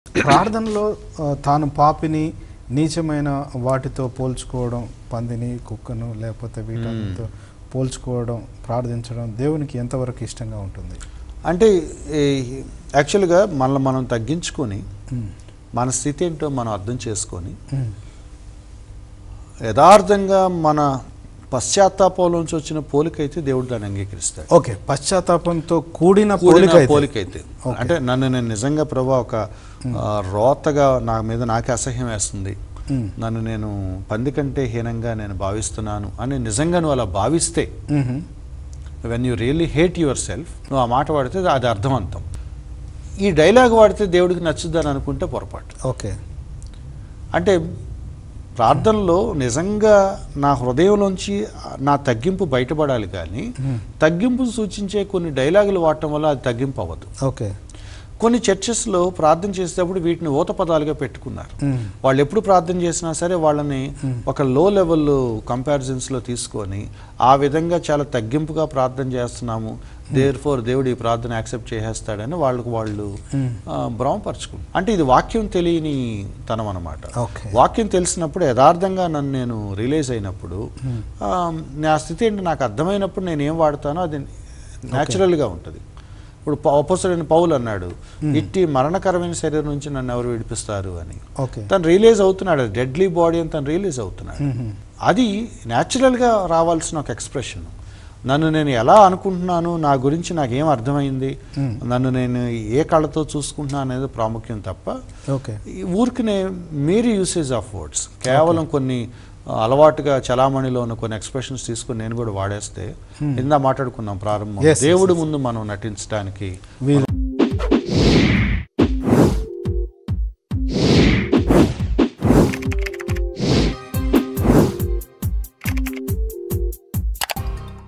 ప్రార్థనలో తాను పాపిని నీచమైన వాటితో పోల్చుకోవడం, పందిని, కుక్కను లేకపోతే వీటితో పోల్చుకోవడం, ప్రార్థించడం దేవునికి ఎంతవరకు ఇష్టంగా ఉంటుంది? అంటే యాక్చువల్గా మనల్ని మనం తగ్గించుకొని మన స్థితి ఏంటో మనం అర్థం చేసుకొని యథార్థంగా మన పశ్చాత్తాపంలోంచి వచ్చిన పోలికైతే దేవుడు దాన్ని అంగీకరిస్తాడు. ఓకే, పశ్చాత్తాపంతో కూడిన పోలికైతే అంటే నన్ను నేను నిజంగా ప్రభా ఒక రోతగా నా మీద నాకే అసహ్యం వేస్తుంది, నన్ను నేను పంది కంటే హీనంగా నేను భావిస్తున్నాను అని నిజంగా నువ్వు అలా భావిస్తే, when you really hate yourself, నువ్వు ఆ మాట వాడితే అది అర్థవంతం. ఈ డైలాగ్ వాడితే దేవుడికి నచ్చుద్దని అనుకుంటే పొరపాటు. ఓకే, అంటే ప్రార్థనలో నిజంగా నా హృదయంలోంచి నా తగ్గింపు బయటపడాలి, కానీ తగ్గింపును సూచించే కొన్ని డైలాగులు వాడటం వల్ల అది తగ్గింపు అవ్వదు. ఓకే, కొన్ని చర్చెస్లో ప్రార్థన చేసేటప్పుడు వీటిని ఊత పదాలుగా పెట్టుకున్నారు. వాళ్ళు ఎప్పుడు ప్రార్థన చేసినా సరే వాళ్ళని ఒక లో లెవెల్ కంపారిజన్స్లో తీసుకొని ఆ విధంగా చాలా తగ్గింపుగా ప్రార్థన చేస్తున్నాము, దేర్ఫోర్ దేవుడు ఈ ప్రార్థన యాక్సెప్ట్ చేసేస్తాడని వాళ్ళు భ్రమపరచుకుంటారు. అంటే ఇది వాక్యం తెలియని తనం అనమాట. వాక్యం తెలిసినప్పుడు యథార్థంగా నన్ను నేను రిలీజ్ అయినప్పుడు నా స్థితి ఏంటి నాకు అర్థమైనప్పుడు నేను ఏం వాడతానో అది న్యాచురల్గా ఉంటుంది. ఇప్పుడు అపోస్తలుడైన పౌలు అన్నాడు, ఇట్టి మరణకరమైన శరీరం నుంచి నన్ను ఎవరు విడిపిస్తారు అని. తను రియలైజ్ అవుతున్నాడు, డెడ్లీ బాడీ అని తను రియలైజ్ అవుతున్నాడు. అది న్యాచురల్గా రావాల్సిన ఒక ఎక్స్ప్రెషన్. నన్ను నేను ఎలా అనుకుంటున్నాను, నా గురించి నాకేం అర్థమైంది, నన్ను నేను ఏ కళ్ళతో చూసుకుంటున్నాను అనేది ప్రాముఖ్యం తప్ప ఊరికనే మీరీ యూసేజ్ ఆఫ్ వర్డ్స్, కేవలం కొన్ని అలవాటుగా చలామణిలో ఉన్న కొన్ని ఎక్స్ప్రెషన్స్ తీసుకుని నేను కూడా వాడేస్తే ఇందా మాట్లాడుకున్నాం ప్రారంభం, దేవుడి ముందు మనం నటించడానికి